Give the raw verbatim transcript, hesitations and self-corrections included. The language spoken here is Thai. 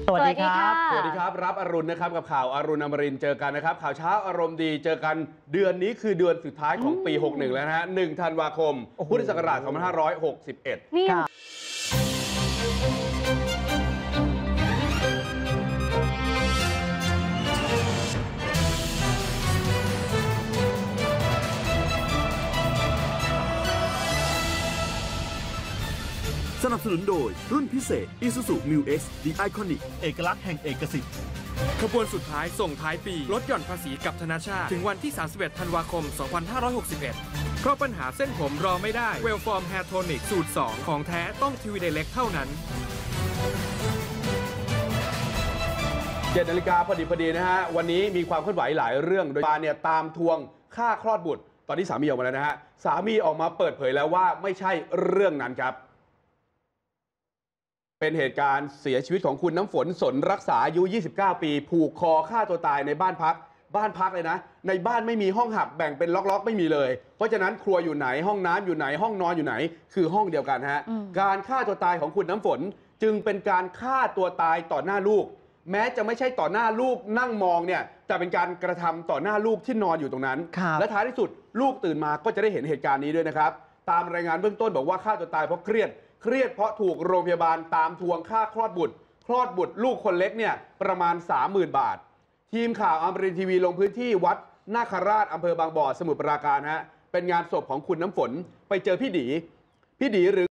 สวัสดีครับสวัสดีครับรับอรุณนะครับกับข่าวอรุณอมรินทร์เจอกันนะครับข่าวเช้าอารมณ์ดีเจอกันเดือนนี้คือเดือนสุดท้ายของปีหกสิบเอ็ดแล้วนะฮะหนึ่งธันวาคมพุทธศักราชสองพันห้าร้อยหกสิบเอ็ดนี่สนับสนุนโดยรุ่นพิเศษ Isuzu Mu X The Iconic เอกลักษณ์แห่งเอกสิทธิ์ขบวนสุดท้ายส่งท้ายปีลดหย่อนภาษีกับธนาชาติถึงวันที่ สามสิบเอ็ด ธันวาคม สองพันห้าร้อยหกสิบเอ็ด เพราะปัญหาเส้นผมรอไม่ได้ Wellform Hair Tonic สูตร สอง ของแท้ต้องทีวีไดเรกเท่านั้นเจ็ดนาฬิกาพอดีพอดีนะฮะวันนี้มีความเคลื่อนไหวหลายเรื่องโดยปาเนี่ยตามทวงค่าคลอดบุตรตอนนี้สามีออกมาแล้วนะฮะสามีออกมาเปิดเผยแล้วว่าไม่ใช่เรื่องนั้นครับเป็นเหตุการณ์เสียชีวิตของคุณน้ำฝนสนรักษาอายุยี่สิบเก้าปีผูกคอฆ่าตัวตายในบ้านพักบ้านพักเลยนะในบ้านไม่มีห้องหับแบ่งเป็นล็อกๆไม่มีเลยเพราะฉะนั้นครัวอยู่ไหนห้องน้ำอยู่ไหนห้องนอนอยู่ไหนคือห้องเดียวกันฮะการฆ่าตัวตายของคุณน้ำฝนจึงเป็นการฆ่าตัวตายต่อหน้าลูกแม้จะไม่ใช่ต่อหน้าลูกนั่งมองเนี่ยแต่เป็นการกระทำต่อหน้าลูกที่นอนอยู่ตรงนั้นและท้ายที่สุดลูกตื่นมาก็จะได้เห็นเหตุการณ์นี้ด้วยนะครับตามรายงานเบื้องต้นบอกว่าฆ่าตัวตายเพราะเครียดเครียดเพราะถูกโรงพยาบาลตามทวงค่าคลอดบุตรคลอดบุตรลูกคนเล็กเนี่ยประมาณ สามหมื่น บาททีมข่าวอมรินทร์ทีวีลงพื้นที่วัดนาคราชอำเภอบางบ่อสมุทรปราการฮะเป็นงานศพของคุณน้ำฝนไปเจอพี่ดีพี่ดีหรือ